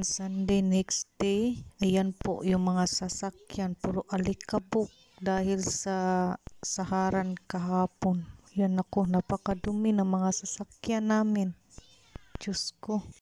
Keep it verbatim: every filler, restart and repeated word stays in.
Sunday next day, ayan po yung mga sasakyan, puro alikabok dahil sa saharan kahapon. Yan ako, napakadumi ng mga sasakyan namin. Diyos ko.